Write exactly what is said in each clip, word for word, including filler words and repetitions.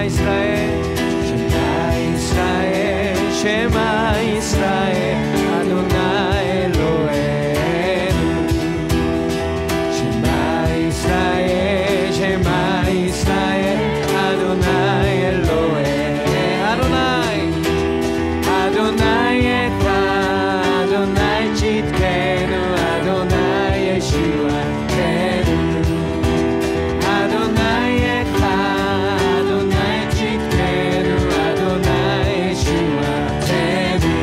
ישראל, שמע ישראל, שמע ישראל, אדוני אלוהינו. שמע ישראל, שמע ישראל, אדוני אלוהינו. אדוני, אדוני אחד, אדוני צדקנו, אדוני ישועתנו. אדוני אחד, אדוני צדקנו, אדוני ישועתנו.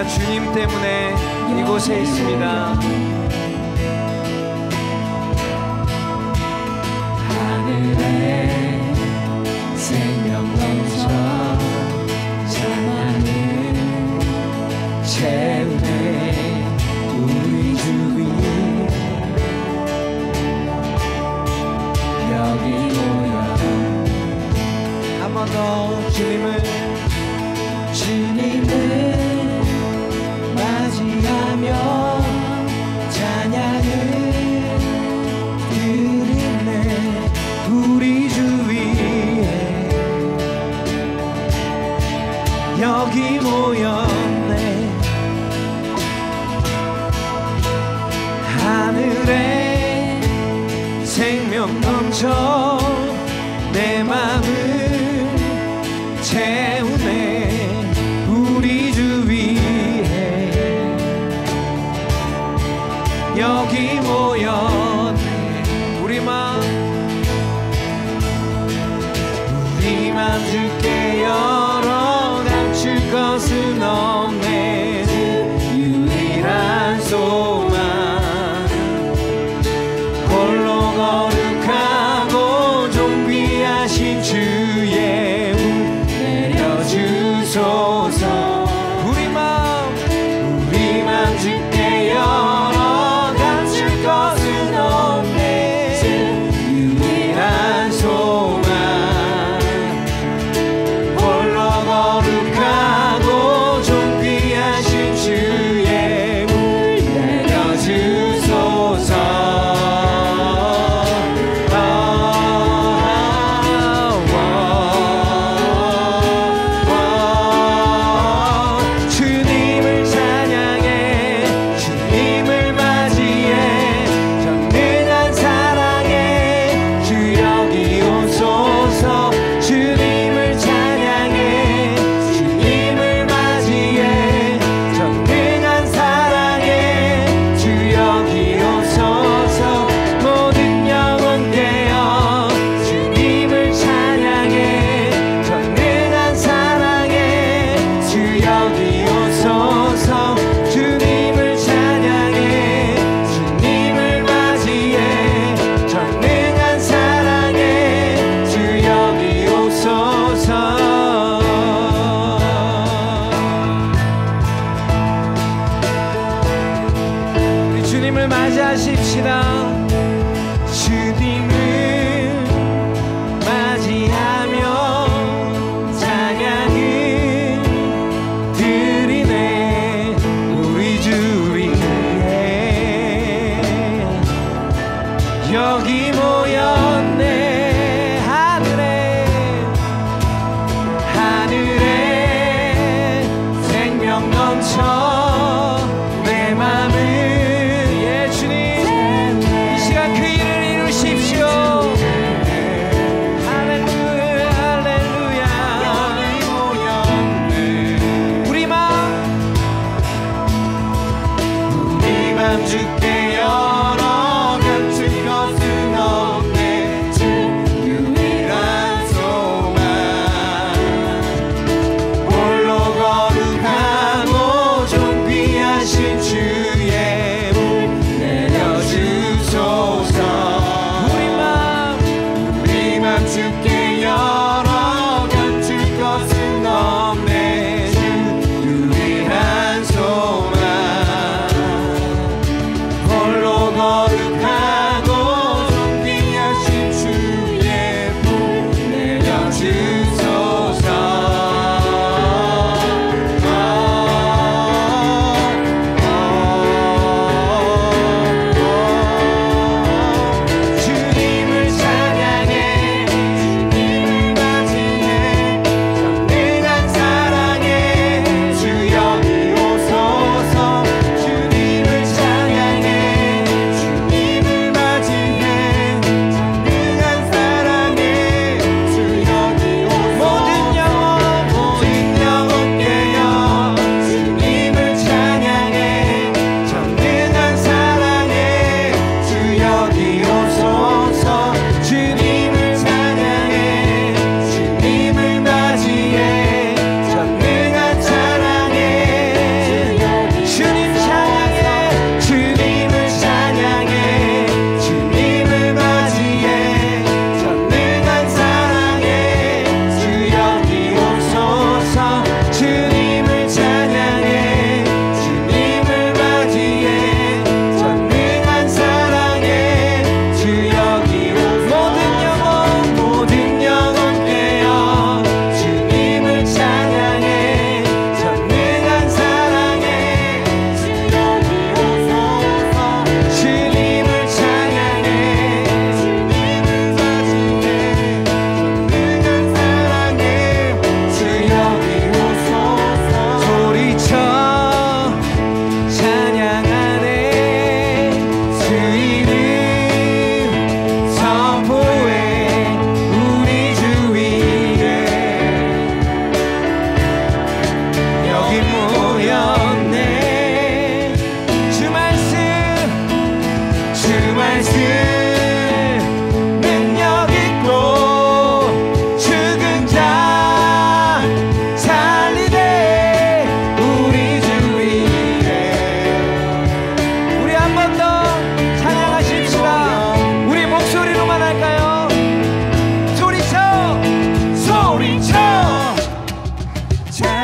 우리가 주님 때문에 이곳에 있습니다. 하늘에 생명 넘쳐 찬양을 채우네 우리 주 위에 여기 모여 한 번 더 주님을 주님을 맞이하며 찬양을 드리네 우리 주 위에 여기 모였네 하늘에 생명 넘쳐 내 맘을 채우네 우리 주 위에 여기 모였네 우리만 우리만 주께 열어 감출 것은 없네 유일한 소망 홀로 거룩하고 존귀하신 주의 우 내려주소서 우리만 우리만 주께 열어 감출 것은 없네 유일한 소망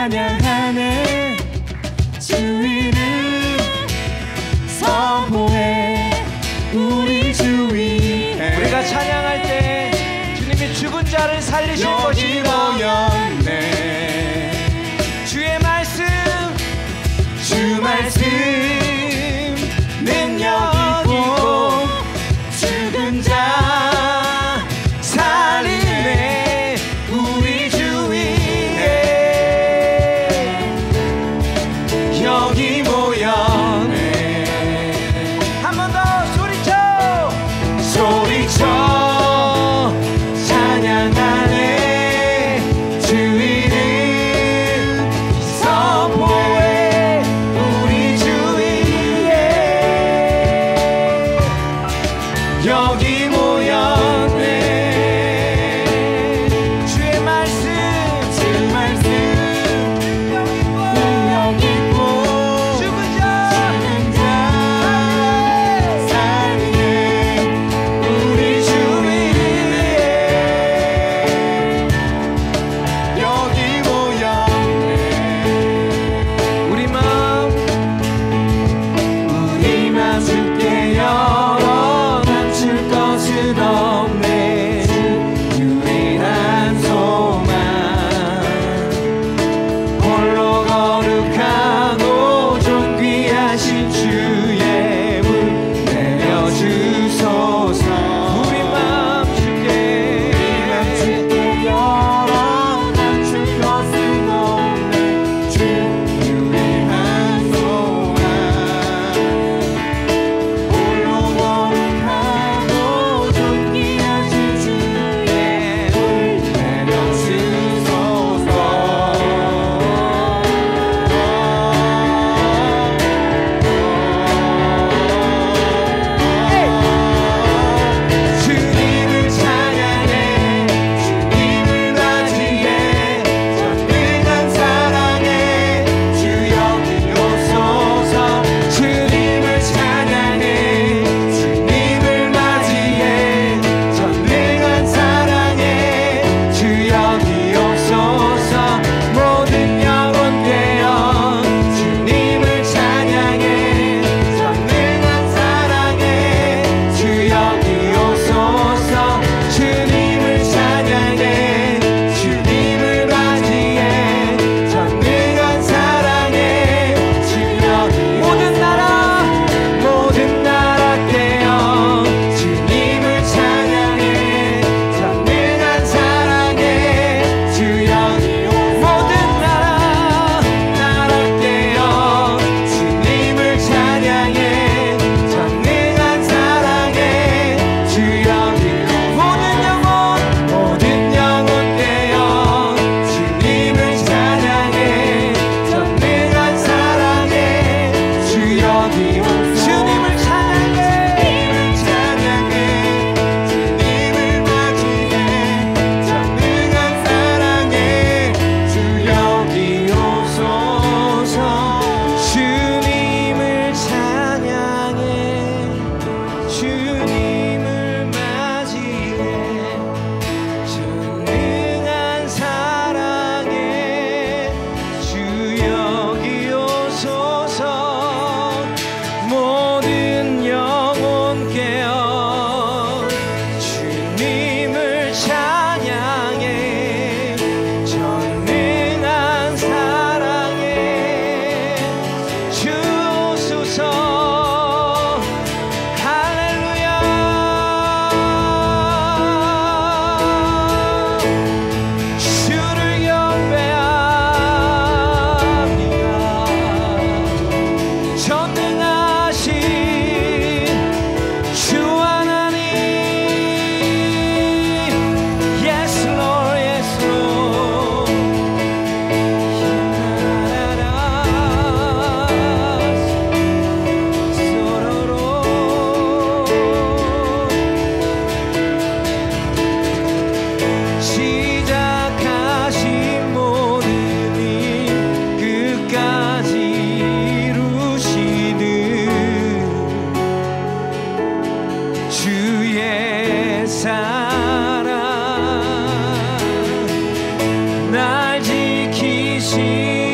찬양하네 주 이름 선포해 우리 주 위에 우리가 찬양할 때 주님이 죽은 자를 살리실 것이라 주의 말씀 주 말씀 능력 있고 죽은 자 살리네 우리 주 위에 여기 모였네 한 번 더 소리쳐 소리쳐 찬양하네 주 이름 선포해 우리 주 위에 여기 모였네 주의 말씀 주 말씀 능력 있고 죽은 자 죽은 자 살리네 우리 주 위에 여기 모였네 우리 마음 우리 맘 주께 열어 감출 것은 없네 유일한 소망 홀로 거룩하고 존귀하신 주의 물 내려주소서 우리 마음 주께 맘 주께 열어 감출 것은 없네 주 유일한 소망 홀로 거룩하고 존귀하신 주의 물 내려주소서 주님을 찬양해 주님을 맞이해 전능한 사랑에 주 여기 오소서 주님을 찬양해 주님을 맞이해 전능한 사랑에 주 여기 오소서 모든 영혼 되어 주님을 찬양해 전능한 사랑에 주 여기 오소서 주님을 찬양해 주님을 맞이해 전능한 사랑에 주 여기 모든 나라 모든 나라 되어 주님을 찬양해 전능한 사랑에 주 여기 모든 나라 나라 되어 주님을 찬양해 전능한 사랑에 주 여기 모든 영혼 모든 영혼 되어 주님을 찬양해 전능한 사랑에 주 여기 주님을 찬양해 찬양해 주님을 맞이해 전능한 사랑에 주 여기 오소서 주님을 찬양해 주님을 맞이해 전능한 사랑에 주 여기 오소서 모든 영혼 깨어 주님을 찬양해 전능한 사랑에 주소서 할렐루야 주를 경배합니다 전능하신 주 하나님 Yes Lord Yes Lord 시작하신 모든 일 끝까지 이루시는 주의 사랑 날 지키시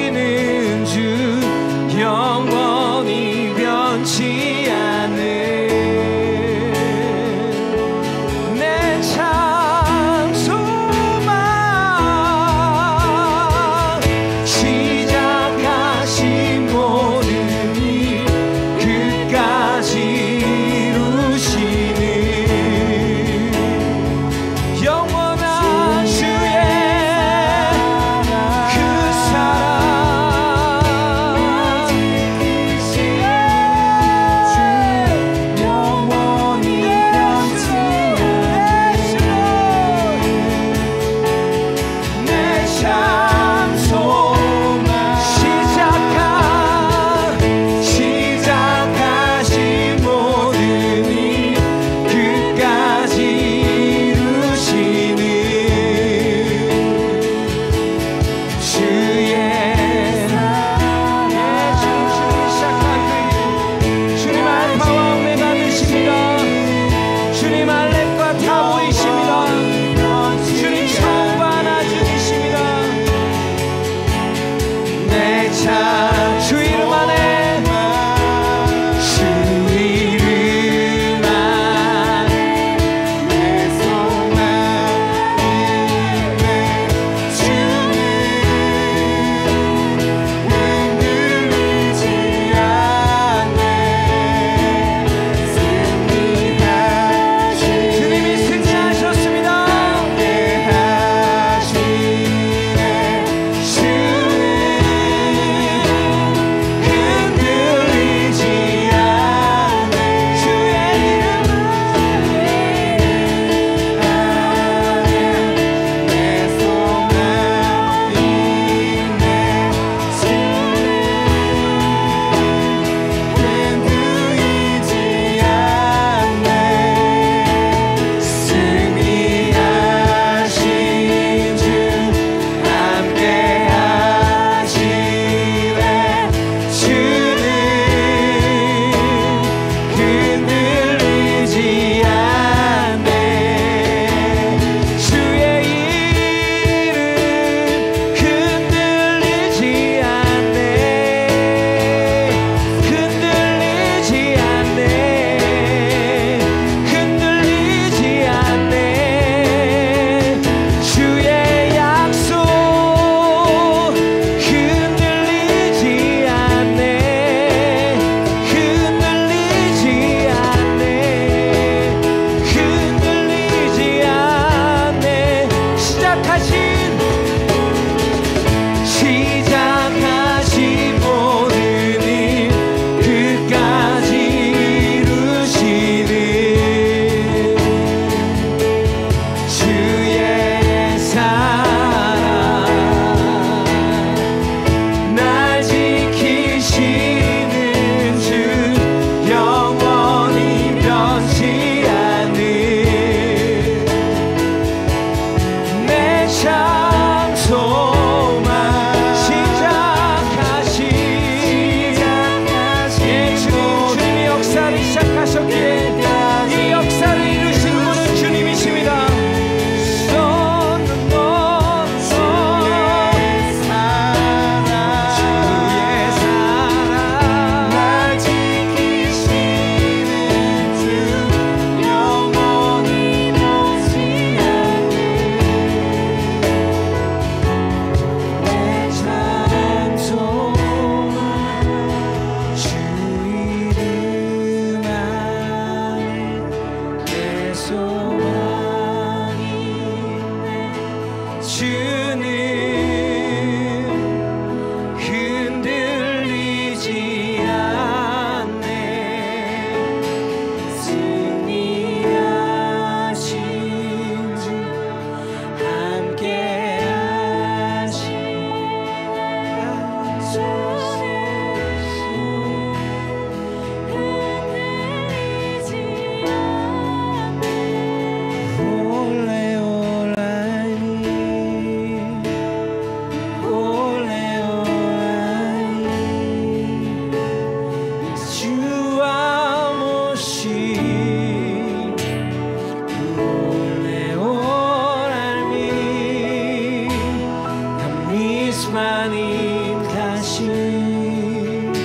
예수님 가신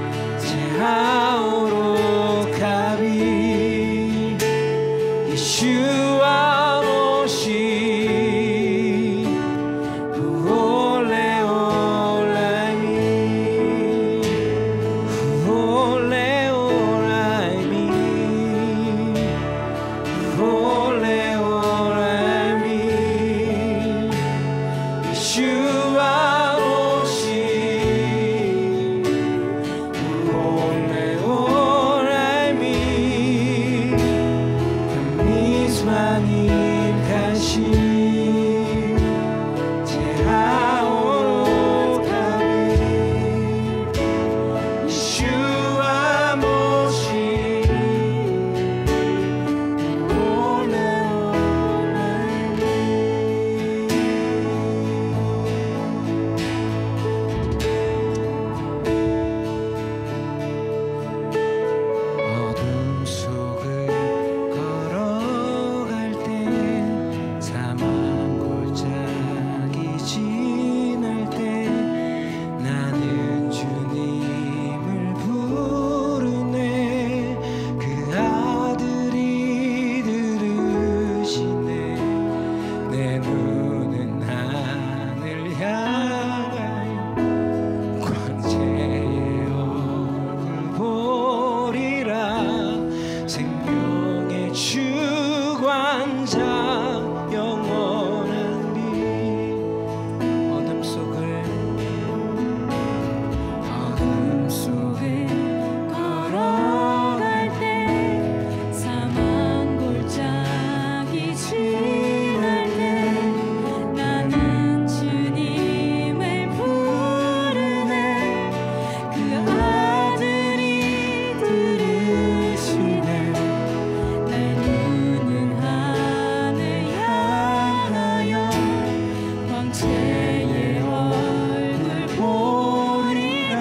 제하오로 가비 예수와 모시 후올레 올라이미 후올레 올라이미 후올레 올라이미 예수와 모시 후올레 올라이미 예수님 가신 제하오로 가비 예수와 모시 올레 어둠 속을 걸어갈 때 사망 골짜기 지날 때 나는 주님을 부르네 그 아들이 들으시네 내 눈은 하늘 향하여 광채의 얼굴 보리라 생명의 주관자 영원한 빛 어둠 속을 어둠 속을 걸어갈 때 사망 골짜기 지날 때 나는 주님을 부르네 그 아들이 들으시네 내 눈은 하늘 향하여 광채의 얼굴 보리라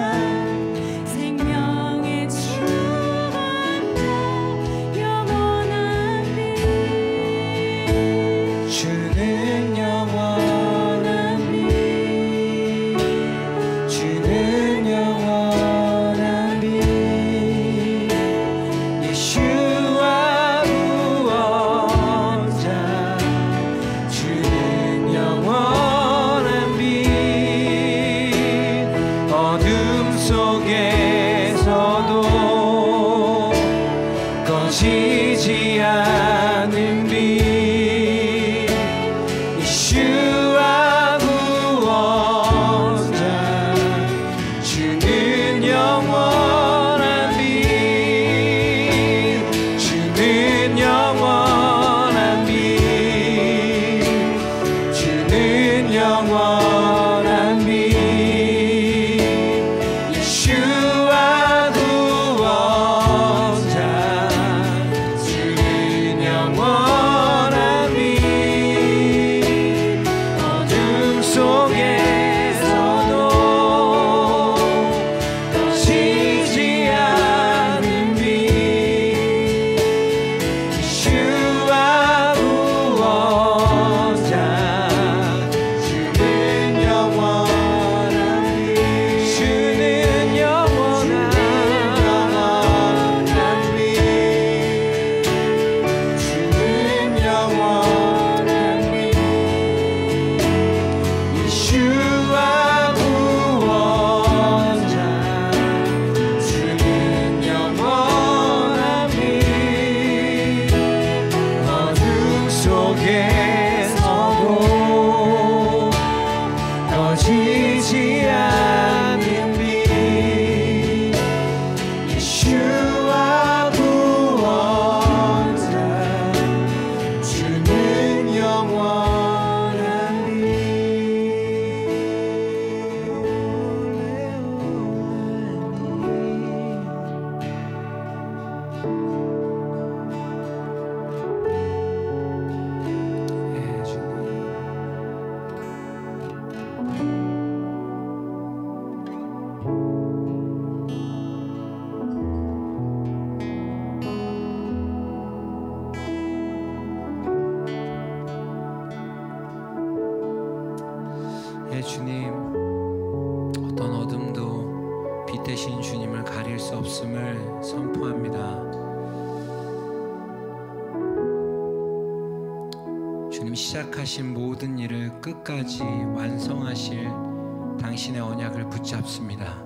생명의 주관자 영원한 빛 주는 영원한 빛 주는 영원한 빛 예수와 구원자 주는 영원한 빛 어둠 속에서도 꺼지지 않는 빛 예수와 구원자 주는 영원한 빛 주는 영원한 빛 주는 영원한 빛 예수와 구원자 주는 영원한 빛 어둠 속에서도 꺼지지 않는 빛 예수와 구원자 주는 영원한 빛 주는 영원한 빛 주는 영원한 빛 예수와 구원자 주는 영원한 빛 어둠 속에서도 꺼지지 않는 빛 예수와 구원자 주는 영원한 빛 예, 주님. 예, 주님. 되신 주님을 가릴 수 없음을 선포합니다. 주님 시작하신 모든 일을 끝까지 완성하실 당신의 언약을 붙잡습니다.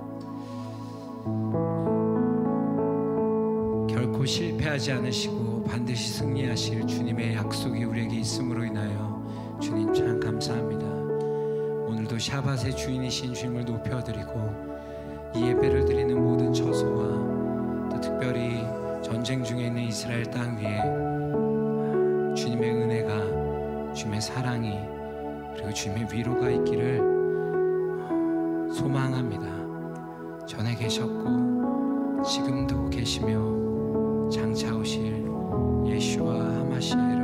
결코 실패하지 않으시고 반드시 승리하실 주님의 약속이 우리에게 있음으로 인하여 주님 참 감사합니다. 오늘도 샤밧의 주인이신 주님을 높여드리고 이 예배를 드리는 모든 처소와 또 특별히 전쟁 중에 있는 이스라엘 땅 위에 주님의 은혜가, 주님의 사랑이, 그리고 주님의 위로가 있기를 소망합니다. 전에 계셨고 지금도 계시며 장차 오실 예수와 하마시아